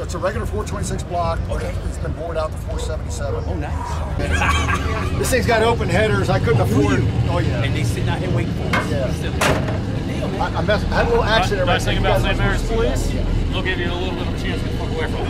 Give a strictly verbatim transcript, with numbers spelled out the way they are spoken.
It's a regular four twenty-six block. Okay. It's been bored out to four seventy-seven. Oh, nice. This thing's got open headers. I couldn't afford. Oh yeah. And they sitting out here waiting for us. Yeah. I, I, messed, I had a little accident. Nice thing about Saint Mary's Police, Yeah. they'll give you a little bit of a chance to get the fuck away from